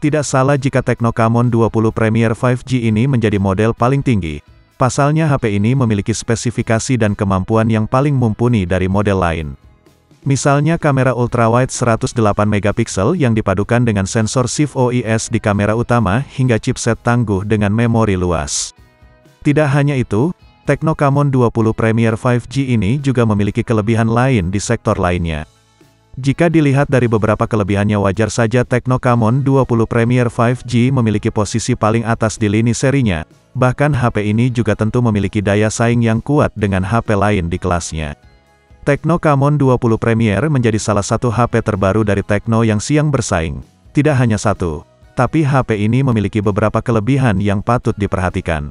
Tidak salah jika Tecno Camon 20 Premier 5G ini menjadi model paling tinggi. Pasalnya HP ini memiliki spesifikasi dan kemampuan yang paling mumpuni dari model lain. Misalnya kamera ultrawide 108 megapiksel yang dipadukan dengan sensor SIF OIS di kamera utama hingga chipset tangguh dengan memori luas. Tidak hanya itu, Tecno Camon 20 Premier 5G ini juga memiliki kelebihan lain di sektor lainnya. Jika dilihat dari beberapa kelebihannya wajar saja Tecno Camon 20 Premier 5G memiliki posisi paling atas di lini serinya, bahkan HP ini juga tentu memiliki daya saing yang kuat dengan HP lain di kelasnya. Tecno Camon 20 Premier menjadi salah satu HP terbaru dari Tecno yang siang bersaing. Tidak hanya satu, tapi HP ini memiliki beberapa kelebihan yang patut diperhatikan.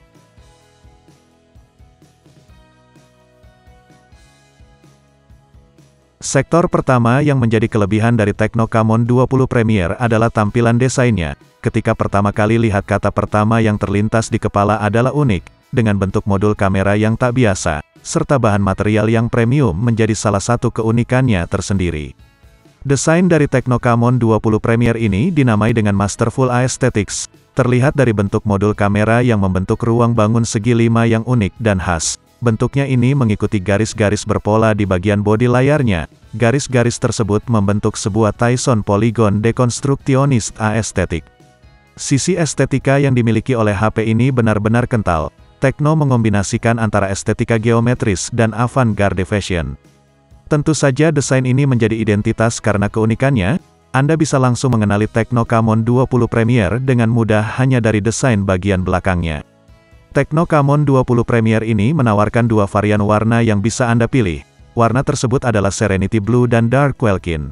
Sektor pertama yang menjadi kelebihan dari Tecno Camon 20 Premier adalah tampilan desainnya. Ketika pertama kali lihat, kata pertama yang terlintas di kepala adalah unik, dengan bentuk modul kamera yang tak biasa, serta bahan material yang premium menjadi salah satu keunikannya tersendiri. Desain dari Tecno Camon 20 Premier ini dinamai dengan Masterful Aesthetics, terlihat dari bentuk modul kamera yang membentuk ruang bangun segi 5 yang unik dan khas. Bentuknya ini mengikuti garis-garis berpola di bagian bodi layarnya. Garis-garis tersebut membentuk sebuah Tyson Polygon Deconstructionist Aesthetic. Sisi estetika yang dimiliki oleh HP ini benar-benar kental. Tecno mengombinasikan antara estetika geometris dan avant-garde fashion. Tentu saja desain ini menjadi identitas karena keunikannya. Anda bisa langsung mengenali Tecno Camon 20 Premier dengan mudah hanya dari desain bagian belakangnya. Tecno Camon 20 Premier ini menawarkan dua varian warna yang bisa Anda pilih. Warna tersebut adalah Serenity Blue dan Dark Welkin.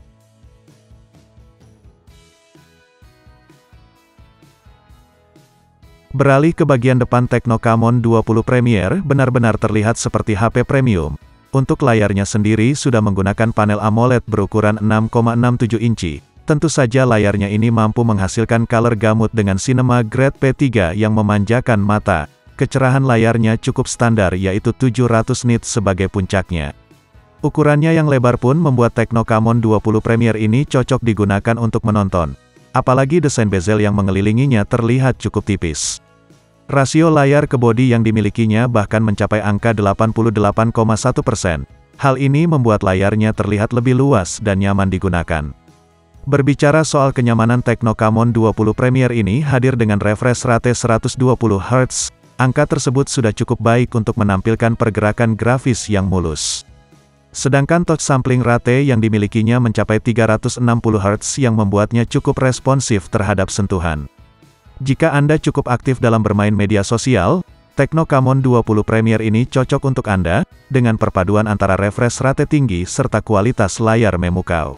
Beralih ke bagian depan, Tecno Camon 20 Premier benar-benar terlihat seperti HP premium. Untuk layarnya sendiri sudah menggunakan panel AMOLED berukuran 6,67 inci. Tentu saja layarnya ini mampu menghasilkan color gamut dengan Cinema Grade P3 yang memanjakan mata. Kecerahan layarnya cukup standar, yaitu 700 nits sebagai puncaknya. Ukurannya yang lebar pun membuat Tecno Camon 20 Premier ini cocok digunakan untuk menonton. Apalagi desain bezel yang mengelilinginya terlihat cukup tipis. Rasio layar ke bodi yang dimilikinya bahkan mencapai angka 88,1%. Hal ini membuat layarnya terlihat lebih luas dan nyaman digunakan. Berbicara soal kenyamanan, Tecno Camon 20 Premier ini hadir dengan refresh rate 120 Hz. Angka tersebut sudah cukup baik untuk menampilkan pergerakan grafis yang mulus. Sedangkan touch sampling rate yang dimilikinya mencapai 360 Hz yang membuatnya cukup responsif terhadap sentuhan. Jika Anda cukup aktif dalam bermain media sosial, Tecno Camon 20 Premier ini cocok untuk Anda, dengan perpaduan antara refresh rate tinggi serta kualitas layar memukau.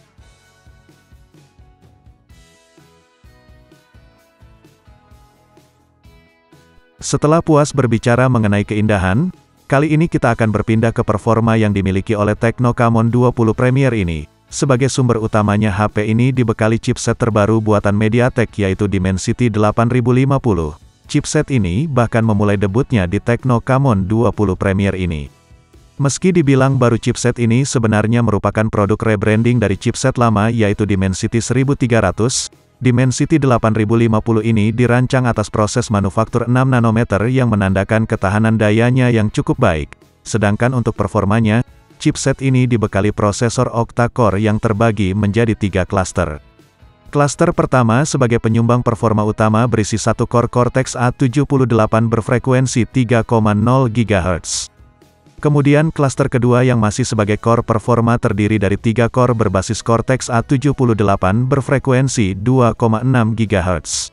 Setelah puas berbicara mengenai keindahan, kali ini kita akan berpindah ke performa yang dimiliki oleh Tecno Camon 20 Premier ini. Sebagai sumber utamanya, HP ini dibekali chipset terbaru buatan MediaTek yaitu Dimensity 8050. Chipset ini bahkan memulai debutnya di Tecno Camon 20 Premier ini. Meski dibilang baru, chipset ini sebenarnya merupakan produk rebranding dari chipset lama yaitu Dimensity 1300. Dimensity 8050 ini dirancang atas proses manufaktur 6 nanometer yang menandakan ketahanan dayanya yang cukup baik. Sedangkan untuk performanya, chipset ini dibekali prosesor octa-core yang terbagi menjadi 3 klaster. Klaster pertama sebagai penyumbang performa utama berisi satu core Cortex A78 berfrekuensi 3,0 GHz. Kemudian klaster kedua yang masih sebagai core performa terdiri dari 3 core berbasis Cortex A78 berfrekuensi 2,6 GHz.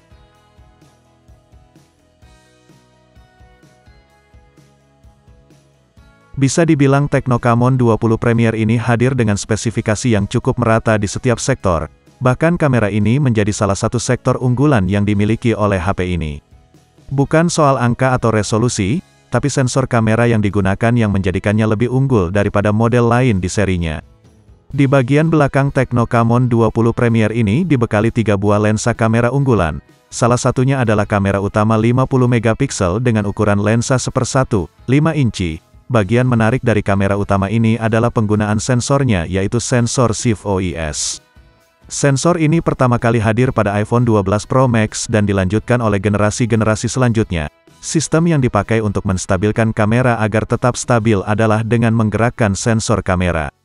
Bisa dibilang Tecno Camon 20 Premier ini hadir dengan spesifikasi yang cukup merata di setiap sektor. Bahkan kamera ini menjadi salah satu sektor unggulan yang dimiliki oleh HP ini. Bukan soal angka atau resolusi, tapi sensor kamera yang digunakan yang menjadikannya lebih unggul daripada model lain di serinya. Di bagian belakang Tecno Camon 20 Premier ini dibekali 3 buah lensa kamera unggulan. Salah satunya adalah kamera utama 50 megapiksel dengan ukuran lensa 1/5 inci. Bagian menarik dari kamera utama ini adalah penggunaan sensornya yaitu sensor SIF OIS. Sensor ini pertama kali hadir pada iPhone 12 Pro Max dan dilanjutkan oleh generasi-generasi selanjutnya. Sistem yang dipakai untuk menstabilkan kamera agar tetap stabil adalah dengan menggerakkan sensor kamera.